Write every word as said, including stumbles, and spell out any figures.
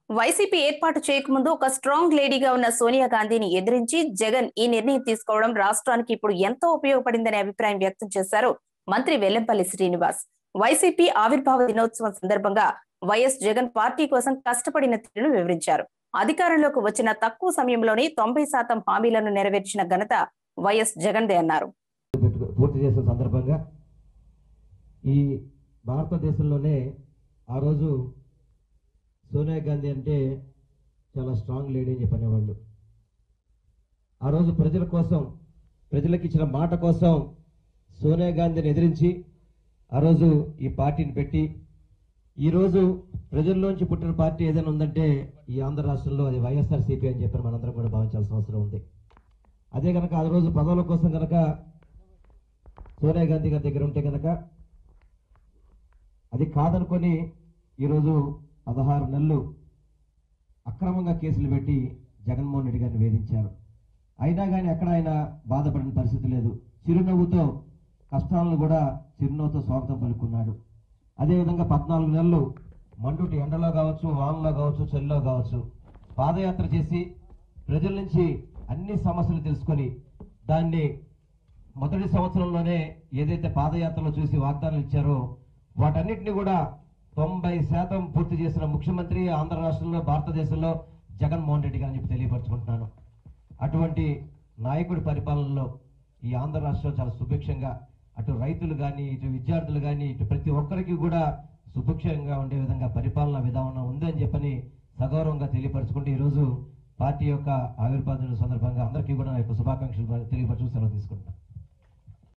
YCP ఏర్పాటు చేయకముందు ఒక స్ట్రాంగ్ లేడీగా ఉన్న సోనియా గాంధీని ఎదిరించి జగన్ ఈ నిర్ణయం తీసుకోవడం రాష్ట్రానికి ఇప్పుడు ఎంతో ఉపయోగపడిందనే అభిప్రాయం వ్యక్తం చేశారు మంత్రి వెల్లంపల్లి శ్రీనివాస్. వైసీపీ ఆవిర్భావ దినోత్సవం సందర్భంగా వైఎస్ జగన్ పార్టీ కోసం కష్టపడిన తీరును వివరించారు. అధికారంలోకి వచ్చిన తక్కువ సమయంలోనే తొంభై శాతం హామీలను నెరవేర్చిన ఘనత వైఎస్ జగన్దే అన్నారు. పూర్తి చేసిన సందర్భంగా ఈ భారతదేశంలోనే ఆ రోజు సోనియా గాంధీ అంటే చాలా స్ట్రాంగ్ లేడీ అని చెప్పనేవాళ్ళు. ఆ రోజు ప్రజల కోసం, ప్రజలకు ఇచ్చిన మాట కోసం సోనియా గాంధీని ఎదిరించి ఆ రోజు ఈ పార్టీని పెట్టి ఈరోజు ప్రజల్లోంచి పుట్టిన పార్టీ ఏదైనా ఉందంటే ఈ ఆంధ్ర రాష్ట్రంలో అది వైఎస్ఆర్సీపీ అని చెప్పి మనందరం కూడా భావించాల్సిన అవసరం ఉంది. అదే కనుక ఆ రోజు పదవుల కోసం కనుక సోనియా గాంధీ గారి దగ్గర ఉంటే కనుక అది కాదనుకొని ఈరోజు పదహారు నెలలు అక్రమంగా కేసులు పెట్టి జగన్మోహన్ రెడ్డి గారిని వేధించారు. అయినా కానీ ఎక్కడ ఆయన బాధపడిన పరిస్థితి లేదు. చిరునవ్వుతో కష్టాలను కూడా చిరునవ్వుతో స్వాగతం పలుకున్నాడు. అదేవిధంగా పద్నాలుగు నెలలు మండుటి ఎండలో కావచ్చు, వానలో కావచ్చు, చలిలో కావచ్చు పాదయాత్ర చేసి ప్రజల నుంచి అన్ని సమస్యలు తెలుసుకొని దాన్ని మొదటి సంవత్సరంలోనే ఏదైతే పాదయాత్రలో చూసి వాగ్దానాలు ఇచ్చారో వాటన్నిటిని కూడా తొంభై శాతం పూర్తి చేసిన ముఖ్యమంత్రి ఆంధ్ర రాష్ట్రంలో, భారతదేశంలో జగన్మోహన్ రెడ్డి గారిని చెప్పి తెలియపరచుకుంటున్నాను. అటువంటి నాయకుడి పరిపాలనలో ఈ ఆంధ్ర రాష్ట్రం చాలా సుభిక్షంగా, అటు రైతులు కానీ, ఇటు విద్యార్థులు కానీ, ఇటు ప్రతి ఒక్కరికి కూడా సుభిక్షంగా ఉండే విధంగా పరిపాలన విధానం ఉందని చెప్పని సగౌరవంగా తెలియపరచుకుంటూ ఈరోజు పార్టీ యొక్క ఆవిర్భావ సందర్భంగా అందరికీ కూడా నా యొక్క శుభాకాంక్షలు తెలియపరచు సెలవు తీసుకుంటున్నాను.